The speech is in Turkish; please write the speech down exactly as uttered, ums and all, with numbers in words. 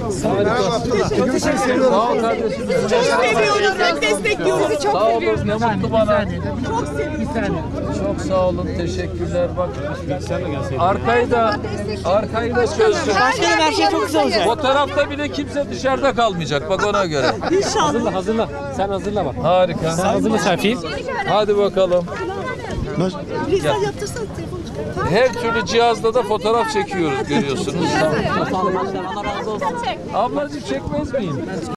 Çok teşekkür ederim. Sağ ol kardeşim. Çok seviyoruz, hep destekliyoruz. Çok Sağ olun, seviyoruz. ne mutlu bana. Çok seviyoruz. Çok sağ olun, teşekkürler. Bak, arkayı da, arkayı da çözdüm. Başkanım her şey çok güzel olacak. Fotoğrafta bile kimse dışarıda kalmayacak, bak ona göre. İnşallah. Hazırla. Sen hazırla bak. Harika. Sen hazırla selfie'yi. Hadi bakalım. Risal yaptırsan telefonu çıkar. Her türlü cihazla da fotoğraf çekiyoruz, görüyorsunuz. Allah razı olsun. Ablacığım çekmez miyim?